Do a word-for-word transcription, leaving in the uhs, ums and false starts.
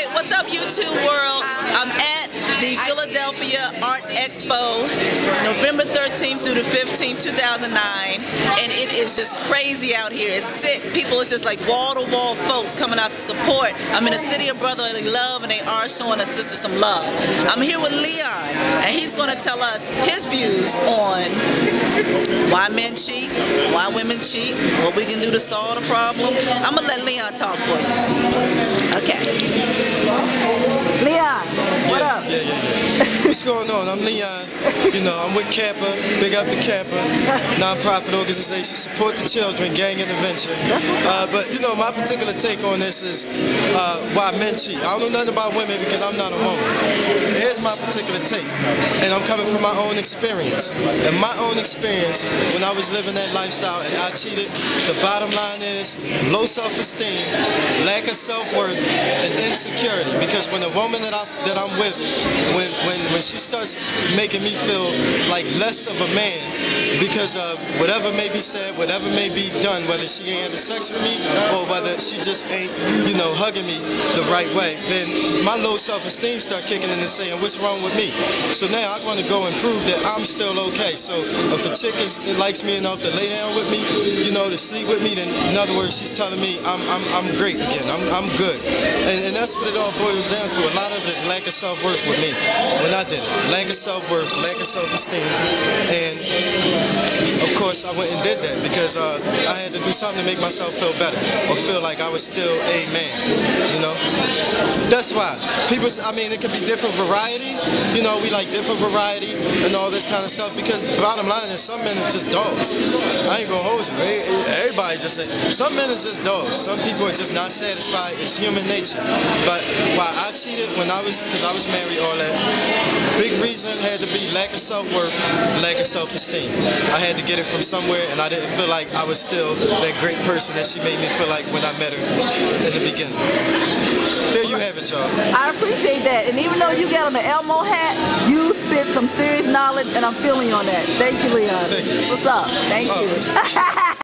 Hey, what's up, YouTube world? I'm at the Philadelphia Art Expo, November thirteenth through the fifteenth, two thousand nine, and it is just crazy out here. It's sick. People, it's just like wall-to-wall folks coming out to support. I'm in the city of brotherly love, and they are showing a sister some love. I'm here with Leon, and he's going to tell us his views on why men cheat, why women cheat, what we can do to solve the problem. I'm going to let Leon talk for you. Okay. Leon, what yeah, up? Yeah, yeah, yeah. What's going on? I'm Leon. You know, I'm with Kappa. Big up to Kappa. Non-profit organization. Support the children. Gang intervention. Uh, but, you know, my particular take on this is uh, why men cheat. I don't know nothing about women because I'm not a woman. Here's my particular take. And I'm coming from my own experience. And my own experience, when I was living that lifestyle and I cheated, the bottom line is low self-esteem, lack of self-worth, and insecurity. Because when a woman that, I, that I'm with, when, when, when she starts making me feel like less of a man because of whatever may be said, whatever may be done, whether she ain't having sex with me or whether she just ain't, you know, hugging me the right way, then my low self-esteem start kicking in and saying, what's wrong with me? So now I want to go and prove that I'm still okay. So if a chick is, likes me enough to lay down with me, you know, to sleep with me, then in other words, she's telling me I'm, I'm, I'm great again, I'm, I'm good. And, and that's what it all boils down to. A lot of it is lack of self-worth with me when I did it. Lack of self-worth, lack of self-esteem. And of course I went and did that because uh, I had to do something to make myself feel better or feel like I was still a man, you know? That's why. People, I mean, it could be different variety, you know, we like different variety and all this kind of stuff because bottom line is some men is just dogs. I ain't gonna hold you. Everybody just say, some men is just dogs. Some people are just not satisfied. It's human nature. But why I cheated when I was, because I was married, all that, big reason had to be lack of self-worth, lack of self-esteem. I had to get it from somewhere and I didn't feel like I was still that great person that she made me feel like when I met her in the beginning. There you have it, y'all. I appreciate that. And even though you got on the Elmo hat, you spit some serious knowledge, and I'm feeling you on that. Thank you, Leon. Thank you. What's up? Thank Oh. you.